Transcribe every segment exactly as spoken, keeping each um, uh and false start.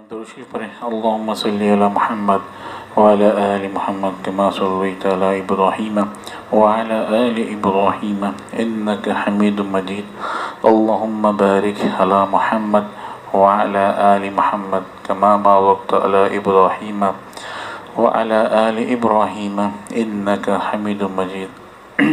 درود شریف پڑھیں۔ اللہم صلی علی محمد وعلی آل محمد کما صلیت علی ابراہیم وعلی آل ابراہیم انک حمید مجید۔ اللہم بارک علی محمد وعلی آل محمد کما بارکت علی ابراہیم وعلی آل ابراہیم انک حمید مجید۔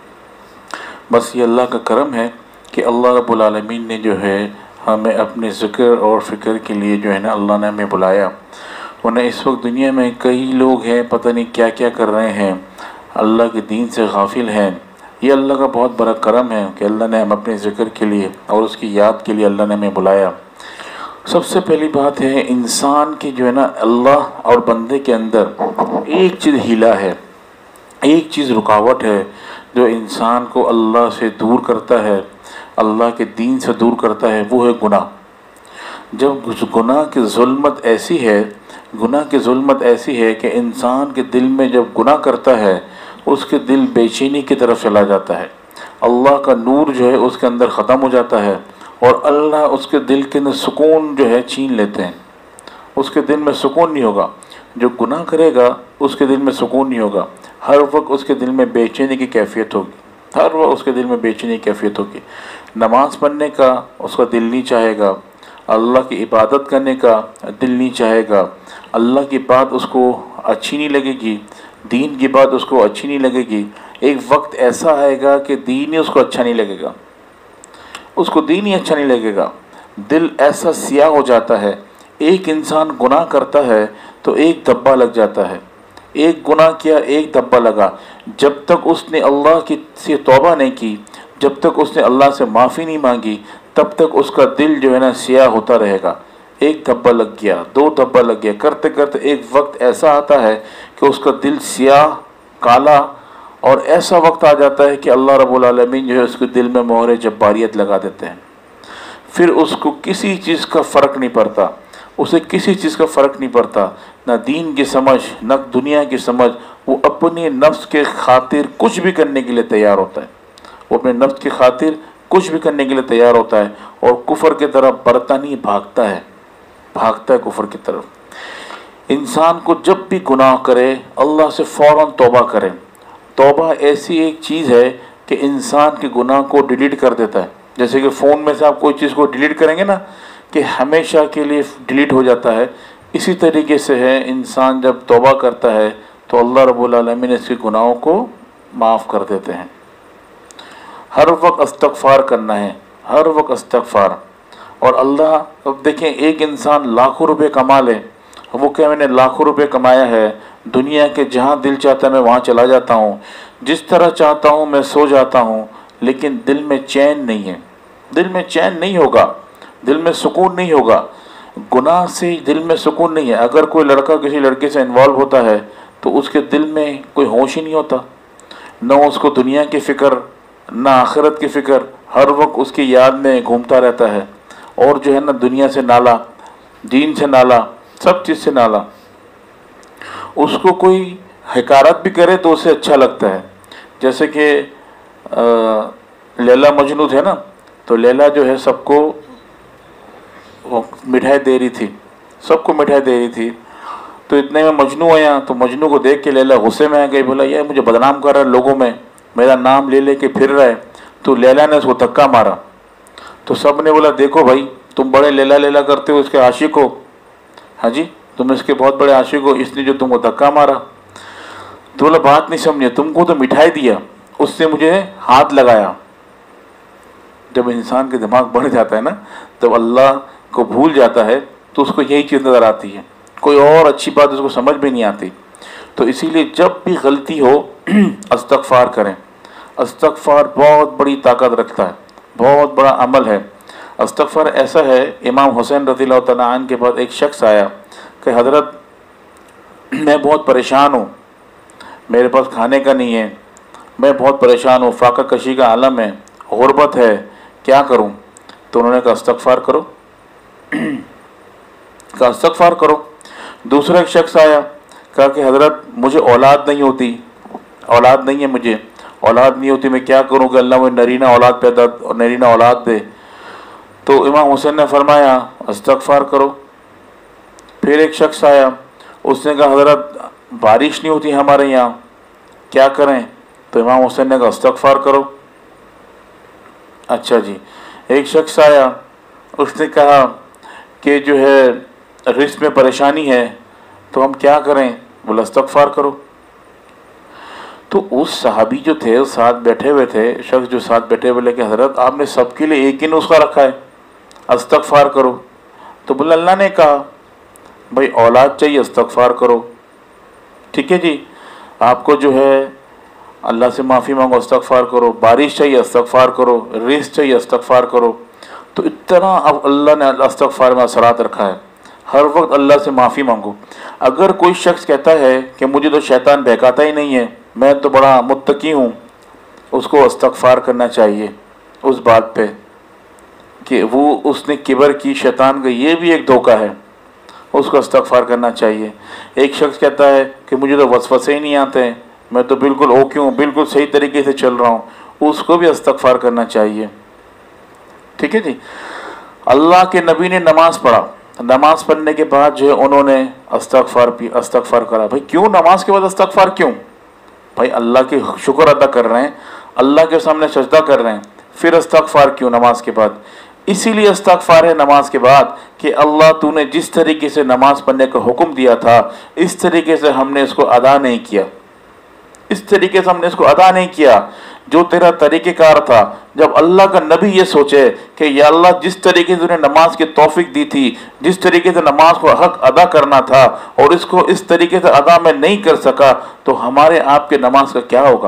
بس یہ اللہ کا کرم ہے کہ اللہ رب العالمین نے جو ہے ہمیں اپنے ذکر اور فکر کے لیے جو ہے نا اللہ نے ہمیں بلایا، ورنہ اس وقت دنیا میں کئی لوگ ہیں پتہ نہیں کیا کیا کر رہے ہیں، اللہ کے دین سے غافل ہیں۔ یہ اللہ کا بہت بڑا کرم ہے کہ اللہ نے ہم اپنے ذکر کے لیے اور اس کی یاد کے لیے اللہ نے ہمیں بلایا۔ سب سے پہلی بات ہے انسان کی جو ہے نا اللہ اور بندے کے اندر ایک چیز ہیلا ہے، ایک چیز رکاوٹ ہے جو انسان کو اللہ سے دور کرتا ہے، اللہ کے دین سے دور کرتا ہے، وہ ہے گناہ۔ جب گناہ کی ظلمت ایسی ہے گناہ کی ظلمت ایسی ہے کہ انسان کے دل میں جب گناہ کرتا ہے اس کے دل بے چینی کی طرف چلا جاتا ہے، اللہ کا نور جو ہے اس کے اندر ختم ہو جاتا ہے اور اللہ اس کے دل کے اندر سکون جو ہے چھین لیتے ہیں، اس کے دل میں سکون نہیں ہوگا۔ جو گناہ کرے گا اس کے دل میں سکون نہیں ہوگا، ہر وقت اس کے دل میں بے چینی کی کیفیت ہوگی، ہر وقت اس کے دل میں بے چینی کی کیفیت ہوگی۔ نماز پڑھنے کا اس کا دل نہیں چاہے گا، اللہ کی عبادت کرنے کا دل نہیں چاہے گا، اللہ کی بات اس کو اچھی نہیں لگے گی، دین کی بات اس کو اچھی نہیں لگے گی۔ ایک وقت ایسا آئے گا کہ دین ہی اس کو اچھا نہیں لگے گا، اس کو دین ہی اچھا نہیں لگے گا، دل ایسا سیاہ ہو جاتا ہے۔ ایک انسان گناہ کرتا ہے تو ایک دھبا لگ جاتا ہے، ایک گناہ کیا ایک دھبا لگا، جب تک اس نے اللہ کی سے توبہ نہیں کی، جب تک اس نے اللہ سے معافی نہیں مانگی، تب تک اس کا دل جو ہے نا سیاہ ہوتا رہے گا۔ ایک دھبا لگ گیا، دو دھبا لگ گیا، کرتے کرتے ایک وقت ایسا آتا ہے کہ اس کا دل سیاہ کالا، اور ایسا وقت آ جاتا ہے کہ اللہ رب العالمین جو ہے اس کے دل میں مہر جباریت لگا دیتے ہیں۔ پھر اس کو کسی چیز کا فرق نہیں پڑتا، اسے کسی چیز کا فرق نہیں پڑتا، نہ دین کی سمجھ نہ دنیا کی سمجھ، وہ اپنے نفس کے خاطر کچھ بھی کرنے کے لیے تیار ہوتا ہے، وہ اپنے نفس کی خاطر کچھ بھی کرنے کے لیے تیار ہوتا ہے اور کفر کی طرف بڑھتا نہیں، بھاگتا ہے بھاگتا ہے کفر کی طرف۔ انسان کو جب بھی گناہ کرے اللہ سے فوراً توبہ کرے۔ توبہ ایسی ایک چیز ہے کہ انسان کے گناہ کو ڈیلیٹ کر دیتا ہے، جیسے کہ فون میں سے آپ کوئی چیز کو ڈیلیٹ کریں گے نا کہ ہمیشہ کے لیے ڈیلیٹ ہو جاتا ہے، اسی طریقے سے ہے انسان جب توبہ کرتا ہے تو اللہ رب العالمین اس کے گناہوں کو معاف کر دیتے ہیں۔ ہر وقت استغفار کرنا ہے، ہر وقت استغفار۔ اور اللہ اب دیکھیں ایک انسان لاکھوں روپے کما لے، وہ کہ میں نے لاکھوں روپے کمایا ہے، دنیا کے جہاں دل چاہتا ہے میں وہاں چلا جاتا ہوں، جس طرح چاہتا ہوں میں سو جاتا ہوں، لیکن دل میں چین نہیں ہے، دل میں چین نہیں ہوگا، دل میں سکون نہیں ہوگا۔ گناہ سے دل میں سکون نہیں ہے۔ اگر کوئی لڑکا کسی لڑکے سے انوالو ہوتا ہے تو اس کے دل میں کوئی ہوش ہی نہیں ہوتا، نہ اس کو دنیا کی فکر نہ آخرت کی فکر، ہر وقت اس کی یاد میں گھومتا رہتا ہے، اور جو ہے نا دنیا سے نالا، دین سے نالا، سب چیز سے نالا۔ اس کو کوئی حقارت بھی کرے تو اسے اچھا لگتا ہے، جیسے کہ لیلا مجنوں تھے نا، تو لیلا جو ہے سب کو مٹھائی دے رہی تھی، سب کو مٹھائی دے رہی تھی، تو اتنے میں مجنوں آیا، تو مجنوں کو دیکھ کے لیلا غصے میں آ گئی، بولا یہ مجھے بدنام کر رہا ہے لوگوں میں، میرا نام لے لے کے پھر رہا ہے۔ تو لیلا نے اس کو دھکا مارا، تو سب نے بولا دیکھو بھائی تم بڑے لیلا لیلا کرتے ہو، اس کے عاشق ہو، ہاں جی تم اس کے بہت بڑے عاشق ہو، اس نے جو تم کو دھکا مارا۔ تو بولا بات نہیں سمجھے، تم کو تو مٹھائی دیا، اس نے مجھے ہاتھ لگایا۔ جب انسان کے دماغ بڑھ جاتا ہے نا، جب اللہ کو بھول جاتا ہے تو اس کو یہی چیز نظر آتی ہے، کوئی اور اچھی بات اس کو سمجھ بھی نہیں آتی۔ تو اسی لیے جب بھی غلطی ہو استغفار کریں۔ استغفار بہت بڑی طاقت رکھتا ہے، بہت بڑا عمل ہے۔ استغفار ایسا ہے، امام حسین رضی اللہ تعالیٰ عنہ کے بعد ایک شخص آیا کہ حضرت میں بہت پریشان ہوں، میرے پاس کھانے کا نہیں ہے، میں بہت پریشان ہوں، فاقہ کشی کا عالم ہے، غربت ہے، کیا کروں؟ تو انہوں نے کہا استغفار کرو، کہا استغفار کرو۔ دوسرا ایک شخص آیا، کہا کہ حضرت مجھے اولاد نہیں ہوتی، اولاد نہیں ہے مجھے، اولاد نہیں ہوتی، میں کیا کروں کہ اللہ مجھے نرینہ اولاد پیدا نرینہ اولاد دے۔ تو امام حسین نے فرمایا استغفار کرو۔ پھر ایک شخص آیا, اس نے کہا حضرت بارش نہیں ہوتی ہمارے یہاں, کیا کریں؟ تو امام حسین نے کہا استغفار کرو. اچھا جی. ایک شخص آیا, اس نے کہا کہ جو ہے رزق میں پریشانی ہے, تو ہم کیا کریں؟ بولا استغفار کرو. تو اس صحابی جو تھے ساتھ بیٹھے ہوئے تھے, شخص جو ساتھ بیٹھے ہوئے, لے کہ حضرت آپ نے سب کے لیے ایک ہی نسخہ رکھا ہے, استغفار کرو. تو بولا اللہ نے کہا بھائی اولاد چاہیے استغفار کرو, ٹھیک ہے جی, آپ کو جو ہے اللہ سے معافی مانگو استغفار کرو, بارش چاہیے استغفار کرو, رزق چاہیے استغفار کرو. تو اتنا اب اللہ نے استغفار میں اثرات رکھا ہے, ہر وقت اللہ سے معافی مانگو. اگر کوئی شخص کہتا ہے کہ مجھے تو شیطان بہکاتا ہی نہیں ہے, میں تو بڑا متقی ہوں, اس کو استغفار کرنا چاہیے اس بات پہ کہ وہ اس نے کبر کی, شیطان کا یہ بھی ایک دھوکہ ہے, اس کو استغفار کرنا چاہیے. ایک شخص کہتا ہے کہ مجھے تو وسوسے ہی نہیں آتے, میں تو بالکل اوکے ہوں, بالکل صحیح طریقے سے چل رہا ہوں, اس کو بھی استغفار کرنا چاہیے, ٹھیک ہے جی. اللہ کے نبی نے نماز پڑھا, نماز پڑھنے کے بعد جو ہے انہوں نے استغفار پی استغفار کرا. بھائی کیوں نماز کے بعد استغفار کیوں؟ بھائی اللہ کے شکر ادا کر رہے ہیں, اللہ کے سامنے سجدہ کر رہے ہیں, پھر استغفار کیوں نماز کے بعد؟ اسی لیے استغفار ہے نماز کے بعد کہ اللہ تو نے جس طریقے سے نماز پڑھنے کا حکم دیا تھا, اس طریقے سے ہم نے اس کو ادا نہیں کیا, اس طریقے سے ہم نے اس کو ادا نہیں کیا جو تیرا طریقہ کار تھا. جب اللہ کا نبی یہ سوچے کہ یا اللہ جس طریقے سے انہیں نماز کی توفیق دی تھی, جس طریقے سے نماز کو حق ادا کرنا تھا, اور اس کو اس طریقے سے ادا میں نہیں کر سکا, تو ہمارے آپ کے نماز کا کیا ہوگا؟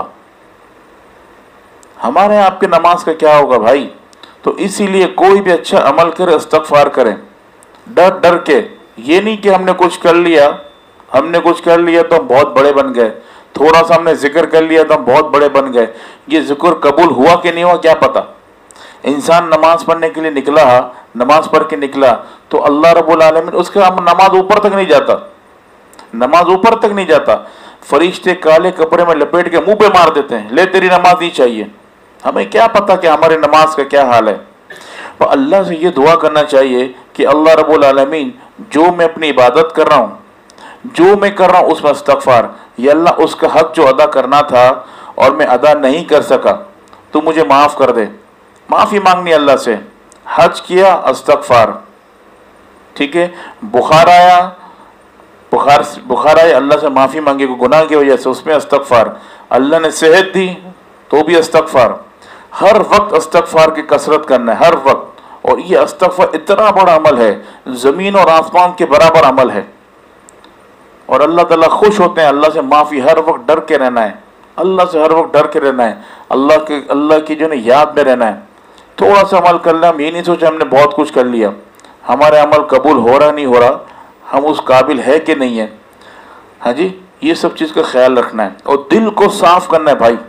ہمارے آپ کے نماز کا کیا ہوگا بھائی؟ تو اسی لیے کوئی بھی اچھا عمل کرے استغفار کریں, ڈر ڈر کے. یہ نہیں کہ ہم نے کچھ کر لیا ہم نے کچھ کر لیا تو ہم بہت بڑے بن گئے, تھوڑا سا ہم نے ذکر کر لیا تو ہم بہت بڑے بن گئے. یہ ذکر قبول ہوا کہ نہیں ہوا کیا پتا. انسان نماز پڑھنے کے لیے نکلا, نماز پڑھ کے نکلا, تو اللہ رب العالمین اس کا نماز اوپر تک نہیں جاتا, نماز اوپر تک نہیں جاتا. فرشتے کالے کپڑے میں لپیٹ کے منہ پہ مار دیتے ہیں, لے تیری نماز نہیں چاہیے. ہمیں کیا پتا کہ ہماری نماز کا کیا حال ہے. تو اللہ سے یہ دعا کرنا چاہیے کہ اللہ رب العالمین جو میں اپنی عبادت کر رہا ہوں, جو میں کر رہا ہوں اس میں استغفار, یا اللہ اس کا حق جو ادا کرنا تھا اور میں ادا نہیں کر سکا تو مجھے معاف کر دے. معافی مانگنی اللہ سے. حج کیا استغفار, ٹھیک ہے. بخار آیا بخار بخار آیا اللہ سے معافی مانگے کو گناہ کی وجہ سے, اس میں استغفار. اللہ نے صحت دی تو بھی استغفار. ہر وقت استغفار کی کثرت کرنا ہے, ہر وقت. اور یہ استغفار اتنا بڑا عمل ہے, زمین اور آسمان کے برابر عمل ہے, اور اللہ تعالیٰ خوش ہوتے ہیں. اللہ سے معافی, ہر وقت ڈر کے رہنا ہے, اللہ سے ہر وقت ڈر کے رہنا ہے, اللہ کے اللہ کی جو ہے یاد میں رہنا ہے. تھوڑا سا عمل کر لیں, ہم یہ نہیں سوچیں ہم نے بہت کچھ کر لیا, ہمارے عمل قبول ہو رہا نہیں ہو رہا, ہم اس قابل ہے کہ نہیں ہے. ہاں جی, یہ سب چیز کا خیال رکھنا ہے. اور دل کو صاف کرنا ہے بھائی,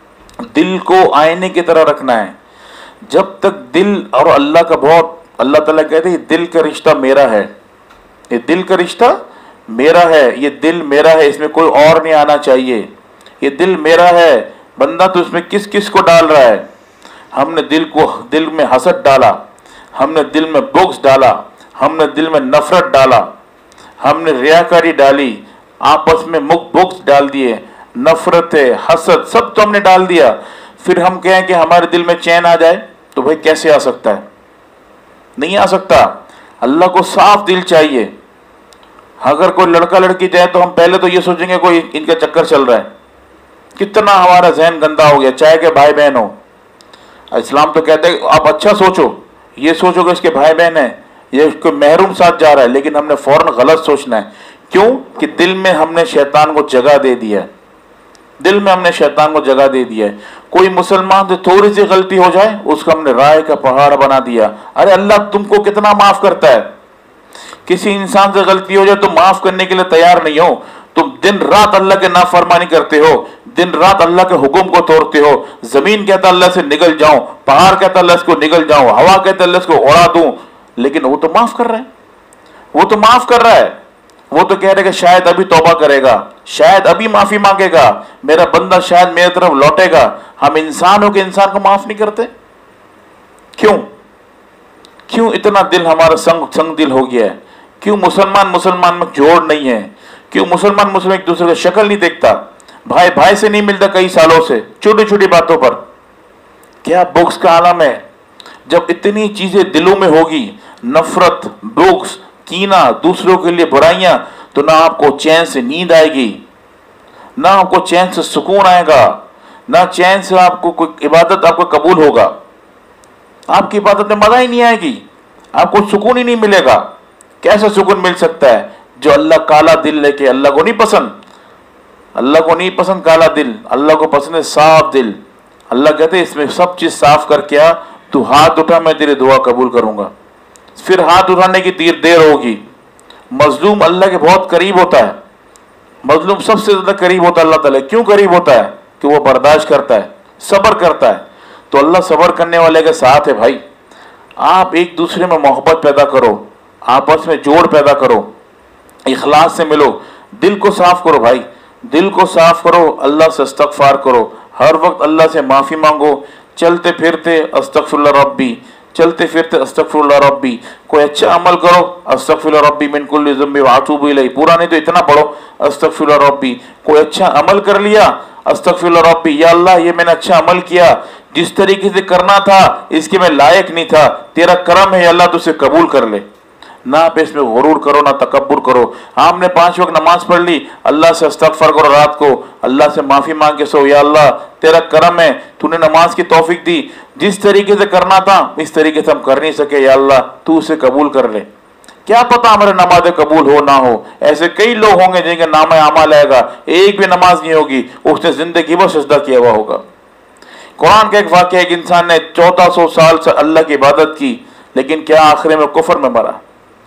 دل کو آئینے کی طرح رکھنا ہے. جب تک دل اور اللہ کا بہت, اللہ تعالیٰ کہتے ہیں دل کا رشتہ میرا ہے, یہ دل کا رشتہ میرا ہے, یہ دل میرا ہے, اس میں کوئی اور نہیں آنا چاہیے. یہ دل میرا ہے, بندہ تو اس میں کس کس کو ڈال رہا ہے. ہم نے دل کو دل میں حسد ڈالا, ہم نے دل میں بغض ڈالا, ہم نے دل میں نفرت ڈالا, ہم نے ریاکاری ڈالی, آپس میں مک بغض ڈال دیے, نفرت حسد سب تو ہم نے ڈال دیا. پھر ہم کہیں کہ ہمارے دل میں چین آ جائے, تو بھائی کیسے آ سکتا ہے؟ نہیں آ سکتا. اللہ کو صاف دل چاہیے. اگر کوئی لڑکا لڑکی جائے تو ہم پہلے تو یہ سوچیں گے کوئی ان کا چکر چل رہا ہے. کتنا ہمارا ذہن گندا ہو گیا, چاہے کہ بھائی بہن ہو. اسلام تو کہتے ہیں آپ اچھا سوچو, یہ سوچو کہ اس کے بھائی بہن ہیں, یہ کوئی محروم ساتھ جا رہا ہے, لیکن ہم نے فوراً غلط سوچنا ہے. کیوں کہ دل میں ہم نے شیطان کو جگہ دے دیا ہے, دل میں ہم نے شیطان کو جگہ دے دیا ہے. کوئی مسلمان سے تھوڑی سی غلطی ہو جائے اس کو ہم نے رائے کا پہاڑ بنا دیا. ارے اللہ تم کو کتنا معاف کرتا ہے. کسی انسان سے غلطی ہو جائے تو معاف کرنے کے لیے تیار نہیں ہو, تم دن رات اللہ کے نافرمانی کرتے ہو, دن رات اللہ کے حکم کو توڑتے ہو. زمین کہتا اللہ سے نگل جاؤں, پہاڑ کہتا اللہ اس کو نگل جاؤں, ہوا کہتا اللہ اس کو اڑا دوں, لیکن وہ تو معاف کر رہا ہے, وہ تو معاف کر رہا ہے. وہ تو کہہ رہے کہ شاید ابھی توبہ کرے گا, شاید ابھی معافی مانگے گا, میرا بندہ شاید میرے طرف لوٹے گا. ہم انسان ہو کہ انسان کو معاف نہیں کرتے. کیوں کیوں اتنا دل ہمارا سنگ سنگ دل ہو گیا ہے क्यों मुसलमान मुसलमान में जोड़ नहीं है, क्यों मुसलमान मुसलमान एक दूसरे की शक्ल नहीं देखता, भाई भाई से नहीं मिलता कई सालों से छोटी छोटी बातों पर। क्या बुक्स का आलम है। जब इतनी चीजें दिलों में होगी, नफरत, बुक्स, कीना, दूसरों के लिए बुराइयां, तो ना आपको चैन से नींद आएगी, ना आपको चैन से सुकून आएगा, ना चैन से आपको कोई इबादत आपको कबूल होगा। आपकी इबादत में मजा ही नहीं आएगी, आपको सुकून ही नहीं मिलेगा। कैसा सुकून मिल सकता है जो अल्लाह काला दिल लेके, अल्लाह को नहीं पसंद, अल्लाह को नहीं पसंद काला दिल, अल्लाह को पसंद है साफ दिल। अल्लाह कहते इसमें सब चीज साफ करके आ, तू हाथ उठा मैं तेरी दुआ कबूल करूंगा। फिर हाथ उठाने की देर देर होगी। मजलूम अल्लाह के बहुत करीब होता है, मजलूम सबसे ज्यादा करीब होता है अल्लाह ताला। क्यों करीब होता है? कि वो बर्दाश्त करता है, सब्र करता है। तो अल्लाह सब्र करने वाले के साथ है भाई। आप एक दूसरे में मोहब्बत पैदा करो, आपस में जोड़ पैदा करो, इखलास से मिलो, दिल को साफ करो भाई, दिल को साफ करो, अल्लाह से इस्तगफार करो, हर वक्त अल्लाह से माफी मांगो। चलते फिरते अस्तगफिरुल्लाह रब्बी, चलते फिरते अस्तगफिरुल्लाह रब्बी। कोई अच्छा अमल करो, अस्तगफिरुल्लाह रब्बी मिन कुल्ली ज़म्बि व अतूबु इलैहि, पूरा नहीं तो इतना पढ़ो अस्तगफिरुल्लाह रब्बी। कोई अच्छा अमल कर लिया, अस्तगफिरुल्लाह रब्बी, या अल्लाह ये मैंने अच्छा अमल किया, जिस तरीके से करना था इसके मैं लायक नहीं था, तेरा करम है या अल्लाह तुझसे कबूल कर ले। ना आप इसमें गुरूर करो, ना तकब्बुर करो। आपने पांच वक्त नमाज पढ़ ली, अल्लाह से इस्तगफार करो, रात को अल्लाह से माफी मांग के सो, या अल्लाह तेरा करम है, तूने नमाज की तौफीक दी, जिस तरीके से करना था इस तरीके से हम कर नहीं सके, या अल्लाह तू उसे कबूल कर ले। क्या पता हमारे नमाजें कबूल हो ना हो। ऐसे कई लोग होंगे जिनके नाम आमाल आएगा, एक भी नमाज नहीं होगी, उसने जिंदगी भर सजदा किया हुआ होगा। कुरान का एक वाक़या, एक इंसान ने चौदह सौ साल से अल्लाह की इबादत की, लेकिन क्या आखिर में कुफर में मरा।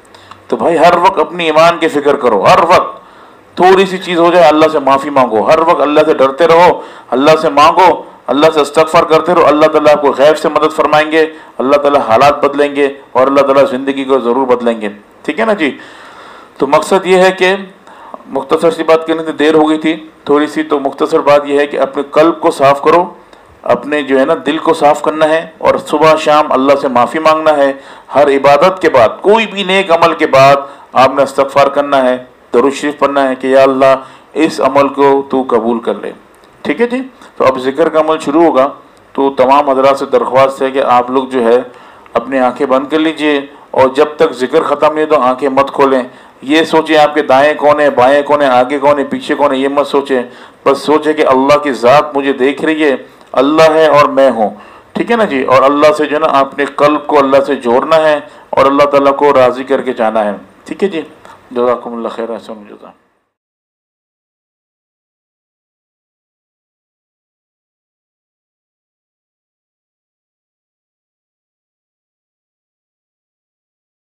तो भाई हर वक्त अपनी ईमान की फिक्र करो, हर वक्त थोड़ी सी चीज हो जाए अल्लाह से माफी मांगो, हर वक्त अल्लाह से डरते रहो, अल्लाह से मांगो, अल्लाह से इस्तगफार करते रहो। अल्लाह ताला आपको गैब से मदद फरमाएंगे, अल्लाह ताला हालात बदलेंगे और अल्लाह ताला जिंदगी को जरूर बदलेंगे। ठीक है ना जी। तो मकसद ये है कि मुख्तसर सी बात करने से देर हो गई थी थोड़ी सी, तो मुख्तसर बात यह है कि अपने कल्ब को साफ करो, अपने जो है ना दिल को साफ करना है, और सुबह शाम अल्लाह से माफ़ी मांगना है। हर इबादत के बाद, कोई भी नेक अमल के बाद आपने इस्तगफार करना है, दरूद शरीफ पढ़ना है कि या अल्लाह इस अमल को तू कबूल कर ले। ठीक है जी। तो अब जिक्र का अमल शुरू होगा, तो तमाम हज़रात से दरख्वास्त है कि आप लोग जो है अपनी आंखें बंद कर लीजिए, और जब तक जिक्र ख़त्म नहीं तो आंखें मत खोलें। ये सोचें आपके दाएं कौन है, बाएं कौन है, आगे कौन है, पीछे कौन है, ये मत सोचें। बस सोचें कि अल्लाह की ज़ात मुझे देख रही है, अल्लाह है और मैं हूँ। ठीक है ना जी। और अल्लाह से जो है ना अपने कल्ब को अल्लाह से जोड़ना है और अल्लाह ताला को राज़ी करके जाना है। ठीक है जी। जज़ाकुमुल्लाह खैर।